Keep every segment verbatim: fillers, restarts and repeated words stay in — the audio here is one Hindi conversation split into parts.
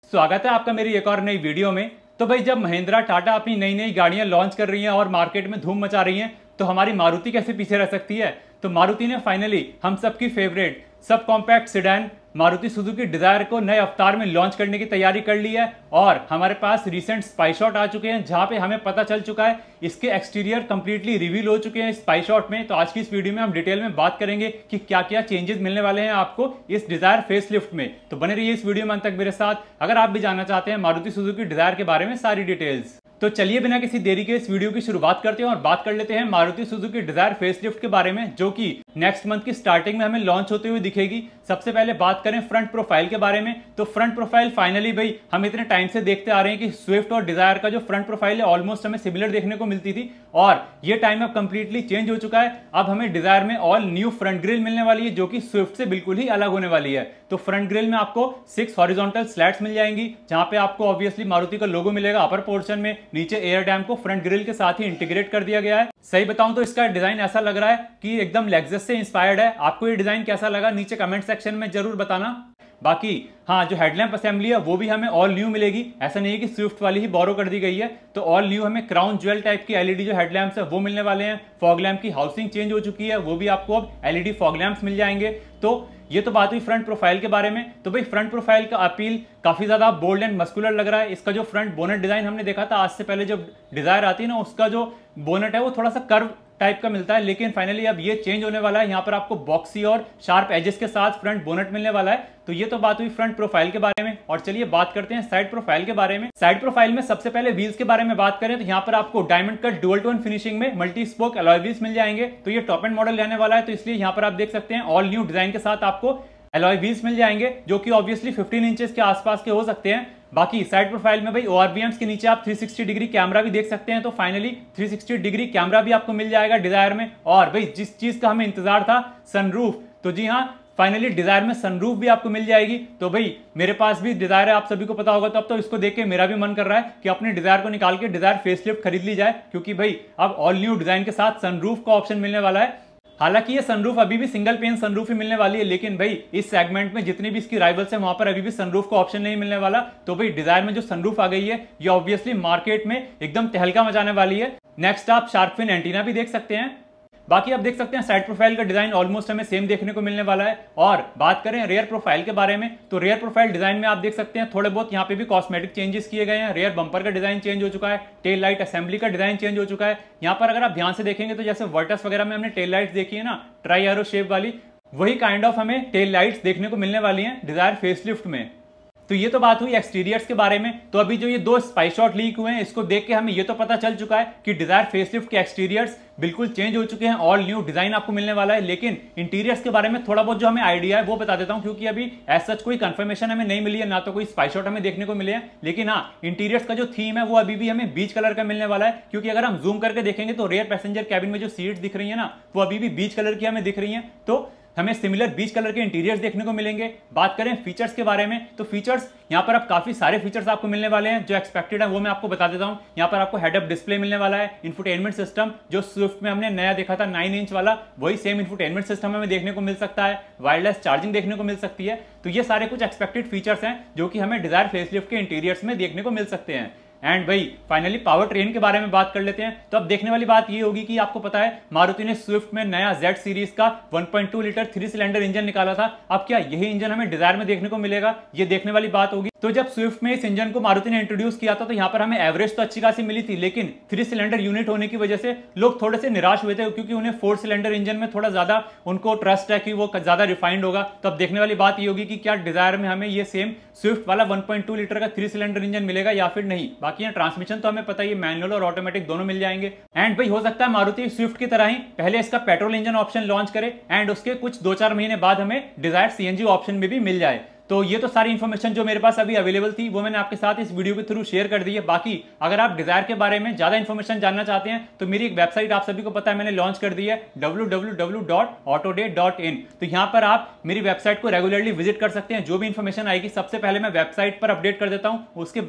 स्वागत है आपका मेरी एक और नई वीडियो में। तो भाई जब महिंद्रा टाटा अपनी नई नई गाड़ियां लॉन्च कर रही हैं और मार्केट में धूम मचा रही हैं तो हमारी मारुति कैसे पीछे रह सकती है। तो मारुति ने फाइनली हम सबकी फेवरेट सब compact sedan Maruti Suzuki Dzire को नए अवतार में लॉन्च करने की तैयारी कर ली है और हमारे पास रिसेंट स्पाई शॉट आ चुके हैं जहां पे हमें पता चल चुका है इसके एक्सटीरियर कंप्लीटली रिवील हो चुके हैं स्पाई शॉट में। तो आज की इस वीडियो में हम डिटेल में बात करेंगे कि क्या क्या चेंजेस मिलने वाले हैं आपको इस डिजायर फेसलिफ्ट में। तो बने रहिए इस वीडियो में अंत तक मेरे साथ अगर आप भी जानना चाहते हैं मारुति सुजुकी डिजायर के बारे में सारी डिटेल्स। तो चलिए बिना किसी देरी के इस वीडियो की शुरुआत करते हैं और बात कर लेते हैं मारुति सुजुकी डिजायर फेसलिफ्ट के बारे में जो कि नेक्स्ट मंथ की स्टार्टिंग में हमें लॉन्च होते हुए दिखेगी। सबसे पहले बात करें फ्रंट प्रोफाइल के बारे में तो फ्रंट प्रोफाइल फाइनली भाई हम इतने टाइम से देखते आ रहे हैं कि स्विफ्ट और डिजायर का जो फ्रंट प्रोफाइल है ऑलमोस्ट हमें सिमिलर देखने को मिलती थी और ये टाइम अब कंप्लीटली चेंज हो चुका है। अब हमें डिजायर में ऑल न्यू फ्रंट ग्रिल मिलने वाली है जो कि स्विफ्ट से बिल्कुल ही अलग होने वाली है। तो फ्रंट ग्रिल में आपको सिक्स हॉरिजॉन्टल स्लैट्स मिल जाएंगी जहां पे आपको ऑब्वियसली मारुति का लोगो मिलेगा अपर पोर्शन में। नीचे एयर डैम को फ्रंट ग्रिल के साथ ही इंटीग्रेट कर दिया गया है। सही बताऊं तो इसका डिजाइन ऐसा लग रहा है कि एकदम लेक्सस से इंस्पायर्ड है। आपको ये डिजाइन कैसा लगा नीचे कमेंट सेक्शन में जरूर बताना। बाकी हाँ जो हेडलैम्प असेंबली है वो भी हमें ऑल न्यू मिलेगी। ऐसा नहीं है कि स्विफ्ट वाली ही बोरो कर दी गई है। तो ऑल न्यू हमें क्राउन ज्वेल टाइप की एलईडी जो हेडलैम्प्स है वो मिलने वाले हैं। फॉग लैम्प की हाउसिंग चेंज हो चुकी है वो भी आपको अब एलईडी फॉग लैम्प्स मिल जाएंगे। तो ये तो बात हुई फ्रंट प्रोफाइल के बारे में। तो भाई फ्रंट प्रोफाइल का अपील काफी ज्यादा बोल्ड एंड मस्कुलर लग रहा है। इसका जो फ्रंट बोनट डिजाइन हमने देखा था आज से पहले जब डिजायर आती है ना उसका जो बोनट है वो थोड़ा सा कर्व टाइप का मिलता है लेकिन फाइनली अब ये चेंज होने वाला है। यहाँ पर आपको बॉक्सी और शार्प एजेस के साथ फ्रंट बोनट मिलने वाला है। तो ये तो बात हुई फ्रंट प्रोफाइल के बारे में और चलिए बात करते हैं साइड प्रोफाइल के बारे में। साइड प्रोफाइल में सबसे पहले व्हील्स के बारे में बात करें तो यहाँ पर आपको diamond cut dual tone finishing में मल्टी स्पोक अलॉय व्हील्स मिल जाएंगे। तो ये टॉप एंड मॉडल रहने वाला है तो इसलिए यहाँ पर आप देख सकते हैं ऑल न्यू डिजाइन के साथ आपको अलॉय व्हील्स मिल जाएंगे जो कि ऑब्वियसली फिफ्टीन इंचेस के आसपास के हो सकते हैं। बाकी साइड प्रोफाइल में भाई ओआरबीएम्स के नीचे आप थ्री सिक्सटी डिग्री कैमरा भी देख सकते हैं। तो finally three sixty degree camera भी आपको मिल जाएगा डिजायर में। और भाई जिस चीज का हमें इंतजार था सनरूफ, तो जी हाँ फाइनली डिजायर में सनरूफ भी आपको मिल जाएगी। तो भाई मेरे पास भी डिजायर है आप सभी को पता होगा तो अब तो इसको देख के मेरा भी मन कर रहा है कि अपने डिजायर को निकाल के डिजायर फेसलिफ्ट खरीद ली जाए क्योंकि भाई अब ऑल न्यू डिजाइन के साथ सनरूफ का ऑप्शन मिलने वाला है। हालांकि ये सनरूफ अभी भी सिंगल पेन सनरूफ ही मिलने वाली है लेकिन भाई इस सेगमेंट में जितनी भी इसकी राइवल्स है वहां पर अभी भी सनरूफ का ऑप्शन नहीं मिलने वाला। तो भाई डिजायर में जो सनरूफ आ गई है ये ऑब्वियसली मार्केट में एकदम तहलका मचाने वाली है। नेक्स्ट आप शार्क फिन एंटीना भी देख सकते हैं। बाकी आप देख सकते हैं साइड प्रोफाइल का डिजाइन ऑलमोस्ट हमें सेम देखने को मिलने वाला है। और बात करें रेयर प्रोफाइल के बारे में तो रेयर प्रोफाइल डिजाइन में आप देख सकते हैं थोड़े बहुत यहाँ पे भी कॉस्मेटिक चेंजेस किए गए हैं। रेयर बम्पर का डिजाइन चेंज हो चुका है, टेल लाइट असेंबली का डिजाइन चेंज हो चुका है। यहाँ पर अगर आप ध्यान से देखेंगे तो जैसे वर्टस वगैरह में हमने टेल लाइट्स देखी है ना ट्राई एरो शेप वाली, वही काइंड ऑफ हमें टेल लाइट्स देखने को मिलने वाली है डिजायर फेसलिफ्ट में। तो ये तो बात हुई एक्सटीरियर्स के बारे में। तो अभी जो ये दो स्पाई शॉट लीक हुए हैं इसको देख के हमें ये तो पता चल चुका है कि डिजायर फेसलिफ्ट के एक्सटीरियर्स बिल्कुल चेंज हो चुके हैं, ऑल न्यू डिजाइन आपको मिलने वाला है। लेकिन इंटीरियर्स के बारे में थोड़ा बहुत जो हमें आइडिया है वो बता देता हूं क्योंकि अभी एज सच कोई कंफर्मेशन हमें नहीं मिली है ना तो कोई स्पाई शॉट हमें देखने को मिले हैं। लेकिन हाँ इंटीरियर्स का जो थीम है वो अभी भी हमें बीच कलर का मिलने वाला है क्योंकि अगर हम जूम करके देखेंगे तो रेयर पैसेंजर कैबिन में जो सीट्स दिख रही है ना वो अभी भी बीच कलर की हमें दिख रही है। तो हमें सिमिलर बीच कलर के इंटीरियर्स देखने को मिलेंगे। बात करें फीचर्स के बारे में तो फीचर्स यहाँ पर अब काफी सारे फीचर्स आपको मिलने वाले हैं जो एक्सपेक्टेड है वो मैं आपको बता देता हूँ। यहाँ पर आपको हेड अप डिस्प्ले मिलने वाला है, इंफोटेनमेंट सिस्टम जो स्विफ्ट में हमने नया देखा था नाइन इंच वाला वही सेम इंफोटेनमेंट सिस्टम हमें देखने को मिल सकता है, वायरलेस चार्जिंग देखने को मिल सकती है। तो ये सारे कुछ एक्सपेक्टेड फीचर्स हैं जो कि हमें डिजायर फेसलिफ्ट के इंटीरियर्स में देखने को मिल सकते हैं। एंड भाई फाइनली पावर ट्रेन के बारे में बात कर लेते हैं। तो अब देखने वाली बात ये होगी कि आपको पता है मारुति ने स्विफ्ट में नया जेड सीरीज का one point two litre three cylinder engine निकाला था। अब क्या यही इंजन हमें डिजायर में देखने को मिलेगा, ये देखने वाली बात होगी। तो जब स्विफ्ट में इस इंजन को मारुति ने इंट्रोड्यूस किया था तो यहाँ पर हमें एवरेज तो अच्छी खासी मिली थी लेकिन थ्री सिलेंडर यूनिट होने की वजह से लोग थोड़े से निराश हुए थे क्योंकि उन्हें फोर सिलेंडर इंजन में थोड़ा ज्यादा उनको ट्रस्ट है कि वो ज्यादा रिफाइंड होगा। तो अब देखने वाली बात ये होगी कि क्या डिजायर में हमें ये सेम स्विफ्ट वाला वन पॉइंट टू लीटर का थ्री सिलेंडर इंजन मिलेगा या फिर नहीं। बाकी यहाँ ट्रांसमिशन तो हमें पता है मैनुअल और ऑटोमेटिक दोनों मिल जाएंगे। एंड भाई हो सकता है मारुति स्विफ्ट की तरह ही पहले इसका पेट्रोल इंजन ऑप्शन लॉन्च करे एंड उसके कुछ दो चार महीने बाद हमें डिजायर सीएनजी ऑप्शन में भी मिल जाए। तो ये तो सारी इन्फॉर्मेशन जो मेरे पास अभी अवेलेबल थी वो मैंने आपके साथ इस वीडियो के थ्रू शेयर कर दी है। बाकी अगर आप डिजायर के बारे में ज्यादा इन्फॉर्मेशन जानना चाहते हैं तो मेरी एक वेबसाइट आप सभी को पता है मैंने लॉन्च कर दी है W W W dot autoday dot in. तो यहाँ पर आप मेरी वेबसाइट को रेगुलरली विजिट कर सकते हैं। जो भी इन्फॉर्मेशन आएगी सबसे पहले मैं वेबसाइट पर अपडेट कर देता हूँ, उसके बाद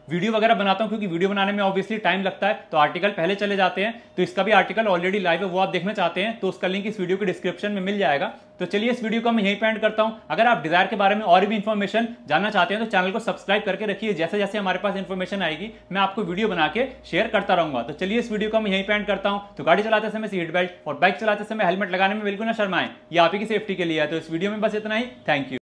वीडियो वगैरह बनाता हूं क्योंकि वीडियो बनाने में ऑब्वियसली टाइम लगता है, तो आर्टिकल पहले चले जाते हैं। तो इसका भी आर्टिकल ऑलरेडी लाइव है, वो आप देखना चाहते हैं तो उसका लिंक इस वीडियो के डिस्क्रिप्शन में मिल जाएगा। तो चलिए इस वीडियो को मैं यहीं पे एंड करता हूं। अगर आप डिजायर के बारे में और भी इंफॉर्मेशन जानना चाहते हैं तो चैनल को सब्सक्राइब करके रखिए, जैसे जैसे हमारे पास इंफॉर्मेशन आएगी मैं आपको वीडियो बना के शेयर करता रहूंगा। तो चलिए इस वीडियो को मैं यहीं पे एंड करता हूं। तो गाड़ी चलाते समय सीट बेल्ट और बाइक चलाते समय हेलमेट लगाने में बिल्कुल ना शर्माएं, ये आप ही की सेफ्टी के लिए है। तो इस वीडियो में बस इतना ही। Thank you.